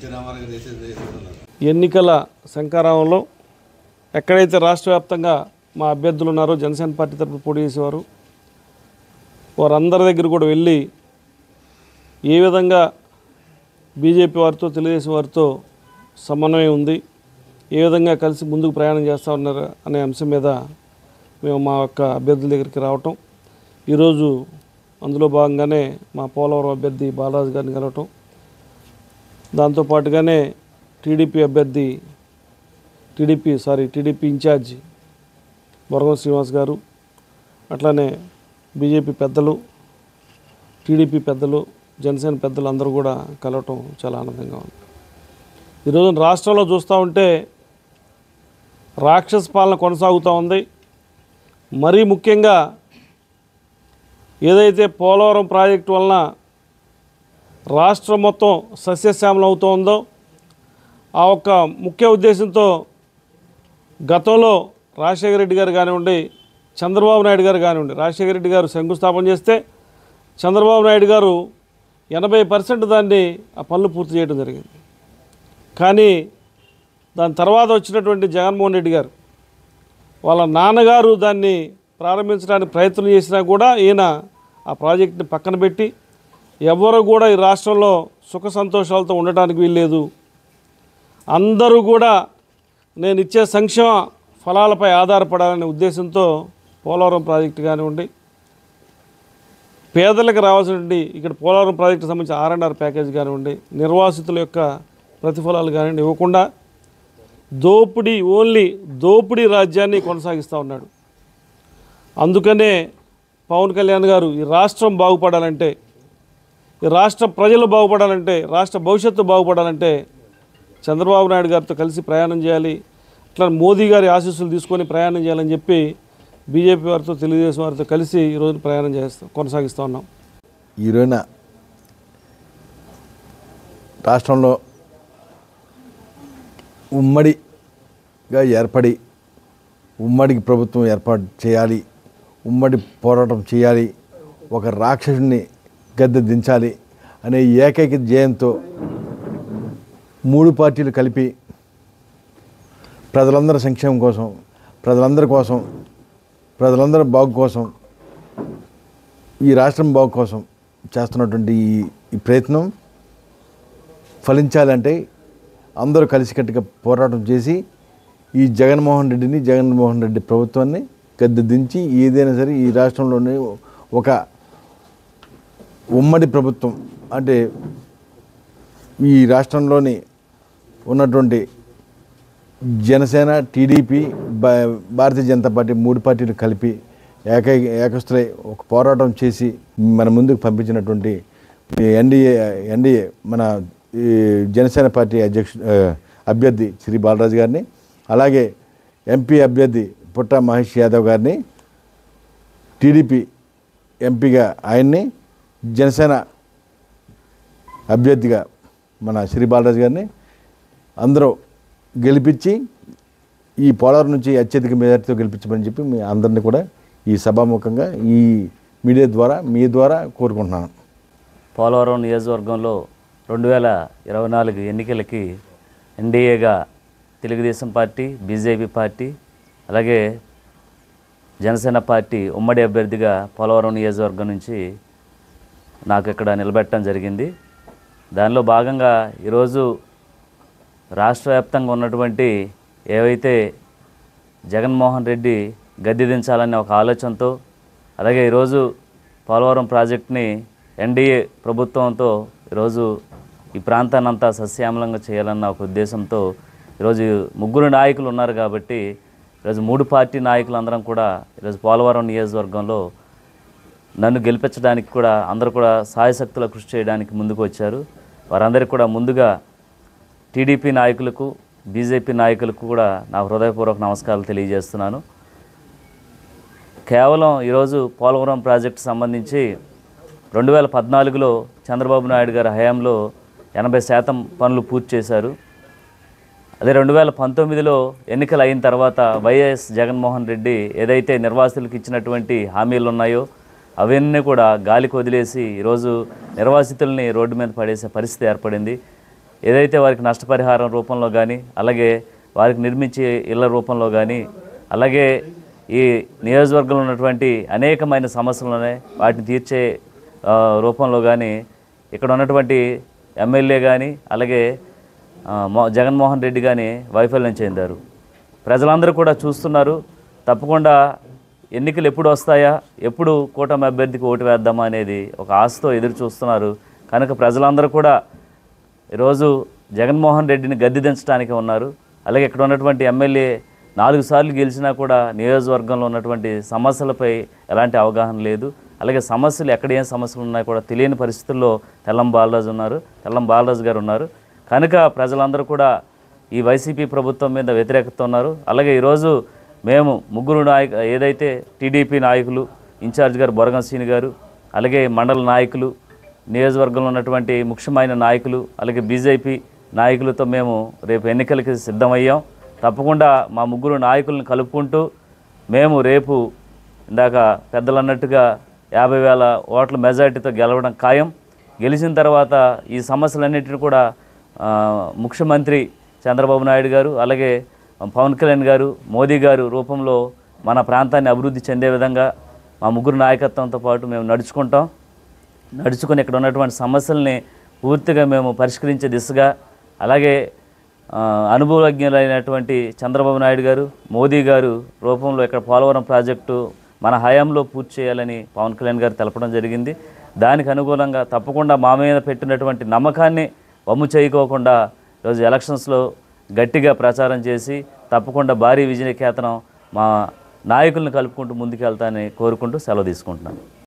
ఎన్నికల శంకారావంలో ఎక్కడైతే రాష్ట్ర వ్యాప్తంగా మా అభ్యర్థులు ఉన్నారో జనసేన పార్టీ తరఫున పోటీ చేసేవారు వారందరి దగ్గర కూడా వెళ్ళి ఏ విధంగా బీజేపీ వారితో తెలుగుదేశం వారితో సమన్వయం ఉంది, ఏ విధంగా కలిసి ముందుకు ప్రయాణం చేస్తూ ఉన్నారు అనే అంశం మీద మేము మా యొక్క అభ్యర్థుల దగ్గరికి రావటం, ఈరోజు అందులో భాగంగానే మా పోలవరం అభ్యర్థి బాలరాజు గారిని కలవటం, దాంతోపాటుగానే టీడీపీ ఇన్ఛార్జ్ బొరగం శ్రీనివాస్ గారు, అట్లానే బీజేపీ పెద్దలు, టీడీపీ పెద్దలు, జనసేన పెద్దలు అందరూ కూడా కలవటం చాలా ఆనందంగా ఉంది. ఈరోజు రాష్ట్రంలో చూస్తూ ఉంటే రాక్షస పాలన కొనసాగుతూ ఉంది. మరీ ముఖ్యంగా ఏదైతే పోలవరం ప్రాజెక్టు వలన రాష్ట్రం మొత్తం సస్యశ్యామలం అవుతూ ఉందో ఆ ఒక్క ముఖ్య ఉద్దేశంతో గతంలో రాజశేఖర రెడ్డి గారు కానివ్వండి, చంద్రబాబు నాయుడు గారు కానివ్వండి, రాజశేఖర రెడ్డి గారు శంకుస్థాపన చేస్తే చంద్రబాబు నాయుడు గారు 80% దాన్ని ఆ పనులు పూర్తి చేయడం జరిగింది. కానీ దాని తర్వాత వచ్చినటువంటి జగన్మోహన్ రెడ్డి గారు వాళ్ళ నాన్నగారు దాన్ని ప్రారంభించడానికి ప్రయత్నం చేసినా కూడా ఈయన ఆ ప్రాజెక్టుని పక్కన పెట్టి ఎవరు కూడా ఈ రాష్ట్రంలో సుఖ సంతోషాలతో ఉండటానికి వీల్లేదు, అందరూ కూడా నేను ఇచ్చే సంక్షేమ ఫలాలపై ఆధారపడాలనే ఉద్దేశంతో పోలవరం ప్రాజెక్టు కానివ్వండి, పేదలకు రావాల్సినటువంటి ఇక్కడ పోలవరం ప్రాజెక్టుకు సంబంధించిన R&R ప్యాకేజ్ కానివ్వండి, నిర్వాసితుల యొక్క ప్రతిఫలాలు కానివ్వండి ఇవ్వకుండా దోపిడీ రాజ్యాన్ని కొనసాగిస్తూ ఉన్నాడు. అందుకనే పవన్ కళ్యాణ్ గారు ఈ రాష్ట్రం బాగుపడాలంటే, ఈ రాష్ట్ర ప్రజలు బాగుపడాలంటే, రాష్ట్ర భవిష్యత్తు బాగుపడాలంటే చంద్రబాబు నాయుడు గారితో కలిసి ప్రయాణం చేయాలి, అట్లా మోదీ గారి ఆశీస్సులు తీసుకొని ప్రయాణం చేయాలని చెప్పి బీజేపీ వారితో తెలుగుదేశం వారితో కలిసి ఈరోజు ప్రయాణం కొనసాగిస్తూ ఉన్నాం. ఈరోజున రాష్ట్రంలో ఉమ్మడిగా ఏర్పడి ఉమ్మడికి ప్రభుత్వం ఏర్పాటు చేయాలి, ఉమ్మడి పోరాటం చేయాలి, ఒక రాక్షసుని గద్దె దించాలి అనే ఏకైక ధ్యేయంతో 3 పార్టీలు కలిపి ప్రజలందరి సంక్షేమం కోసం, ప్రజలందరి బాగు కోసం, ఈ రాష్ట్రం బాగు కోసం చేస్తున్నటువంటి ఈ ప్రయత్నం ఫలించాలంటే అందరూ కలిసికట్టుగా పోరాటం చేసి ఈ జగన్మోహన్ రెడ్డి ప్రభుత్వాన్ని గద్దె దించి ఏదైనా సరే ఈ రాష్ట్రంలోనే ఒక ఉమ్మడి ప్రభుత్వం అంటే ఈ రాష్ట్రంలోని ఉన్నటువంటి జనసేన, టీడీపీ, భారతీయ జనతా పార్టీ 3 పార్టీలు కలిపి ఏకస్థులై ఒక పోరాటం చేసి మన ముందుకు పంపించినటువంటి ఎన్డీఏ మన జనసేన పార్టీ అభ్యర్థి శ్రీ బాలరాజు గారిని, అలాగే ఎంపీ అభ్యర్థి పుట్ట మహేష్ యాదవ్ గారిని, టీడీపీ ఎంపీగా ఆయన్ని, జనసేన అభ్యర్థిగా మన శ్రీ బాలరాజు గారిని అందరూ గెలిపించి ఈ పోలవరం నుంచి అత్యధిక మెజార్టీతో గెలిపించమని చెప్పి మీ అందరినీ కూడా ఈ సభాముఖంగా ఈ మీడియా ద్వారా మీ ద్వారా కోరుకుంటున్నాను. పోలవరం నియోజకవర్గంలో 2024 ఎన్నికలకి ఎన్డీఏగా తెలుగుదేశం పార్టీ, బీజేపీ పార్టీ, అలాగే జనసేన పార్టీ ఉమ్మడి అభ్యర్థిగా పోలవరం నియోజకవర్గం నుంచి నాకు ఇక్కడ నిలబెట్టడం జరిగింది. దానిలో భాగంగా ఈరోజు రాష్ట్ర వ్యాప్తంగా ఉన్నటువంటి ఏవైతే జగన్మోహన్ రెడ్డి గద్దె దించాలనే ఒక ఆలోచనతో, అలాగే ఈరోజు పోలవరం ప్రాజెక్టుని ఎన్డీఏ ప్రభుత్వంతో ఈరోజు ఈ ప్రాంతాన్నంతా సస్యామలంగా చేయాలన్న ఒక ఉద్దేశంతో ఈరోజు 3 నాయకులు ఉన్నారు కాబట్టి ఈరోజు 3 పార్టీ నాయకులందరం కూడా ఈరోజు పోలవరం నియోజకవర్గంలో నన్ను గెలిపించడానికి కూడా అందరూ కూడా సాయశక్తుల కృషి చేయడానికి ముందుకు వచ్చారు. వారందరికీ కూడా ముందుగా టీడీపీ నాయకులకు, బీజేపీ నాయకులకు కూడా నా హృదయపూర్వక నమస్కారాలు తెలియజేస్తున్నాను. కేవలం ఈరోజు పోలవరం ప్రాజెక్టు సంబంధించి 2014లో చంద్రబాబు నాయుడు గారి హయాంలో 80% పనులు పూర్తి చేశారు. అదే 2019లో ఎన్నికలు అయిన తర్వాత వైఎస్ జగన్మోహన్ రెడ్డి ఏదైతే నిర్వాసితులకు ఇచ్చినటువంటి హామీలు ఉన్నాయో అవన్నీ కూడా గాలికి వదిలేసి ఈరోజు నిర్వాసితుల్ని రోడ్డు మీద పడేసే పరిస్థితి ఏర్పడింది. ఏదైతే వారికి నష్టపరిహారం రూపంలో కానీ, అలాగే వారికి నిర్మించే ఇళ్ల రూపంలో కానీ, అలాగే ఈ నియోజకవర్గంలో ఉన్నటువంటి అనేకమైన సమస్యలు ఉన్నాయి, వాటిని తీర్చే రూపంలో కానీ ఇక్కడ ఉన్నటువంటి ఎమ్మెల్యే కానీ, అలాగే జగన్మోహన్ రెడ్డి కానీ వైఫల్యం చెందారు. ప్రజలందరూ కూడా చూస్తున్నారు. తప్పకుండా ఎన్నికలు ఎప్పుడు వస్తాయా, ఎప్పుడు కూటమి అభ్యర్థికి ఓటు వేద్దామా అనేది ఒక ఆశతో ఎదురు చూస్తున్నారు. కనుక ప్రజలందరూ కూడా ఈరోజు జగన్మోహన్ రెడ్డిని గద్దె దించడానికి ఉన్నారు. అలాగే ఇక్కడ ఉన్నటువంటి ఎమ్మెల్యే 4 సార్లు గెలిచినా కూడా నియోజకవర్గంలో ఉన్నటువంటి సమస్యలపై ఎలాంటి అవగాహన లేదు. అలాగే సమస్యలు ఎక్కడ ఏం సమస్యలు ఉన్నాయో కూడా తెలియని పరిస్థితుల్లో తెల్లం బాలరాజు గారు ఉన్నారు. కనుక ప్రజలందరూ కూడా ఈ వైసీపీ ప్రభుత్వం మీద వ్యతిరేకత ఉన్నారు. అలాగే ఈరోజు మేము ముగ్గురు ఏదైతే టీడీపీ నాయకులు, ఇన్ఛార్జ్ గారు బొరగం శ్రీని గారు, అలాగే మండల నాయకులు, నియోజకవర్గంలో ఉన్నటువంటి ముఖ్యమైన నాయకులు, అలాగే బీజేపీ నాయకులతో మేము రేపు ఎన్నికలకి సిద్ధమయ్యాం. తప్పకుండా మా ముగ్గురు నాయకులను కలుపుకుంటూ మేము రేపు ఇందాక పెద్దలు అన్నట్టుగా 50,000 ఓట్ల మెజారిటీతో గెలవడం ఖాయం. గెలిచిన తర్వాత ఈ సమస్యలన్నింటినీ కూడా ముఖ్యమంత్రి చంద్రబాబు నాయుడు గారు, అలాగే పవన్ కళ్యాణ్ గారు, మోదీ గారు రూపంలో మన ప్రాంతాన్ని అభివృద్ధి చెందే విధంగా మా ముగ్గురు నాయకత్వంతో పాటు మేము నడుచుకుని ఇక్కడ ఉన్నటువంటి సమస్యల్ని పూర్తిగా మేము పరిష్కరించే దిశగా, అలాగే అనుభవజ్ఞులైనటువంటి చంద్రబాబు నాయుడు గారు, మోదీ గారు రూపంలో ఇక్కడ పోలవరం ప్రాజెక్టు మన హయాంలో పూర్తి చేయాలని పవన్ కళ్యాణ్ గారు తెలపడం జరిగింది. దానికి అనుగుణంగా తప్పకుండా మా మీద పెట్టినటువంటి నమ్మకాన్ని వమ్ము చేయకోకుండా ఈరోజు ఎలక్షన్స్లో గట్టిగా ప్రచారం చేసి తప్పకుండా భారీ విజయకేతనం మా నాయకులను కలుపుకుంటూ ముందుకెళ్తానని కోరుకుంటూ సెలవు తీసుకుంటున్నాను.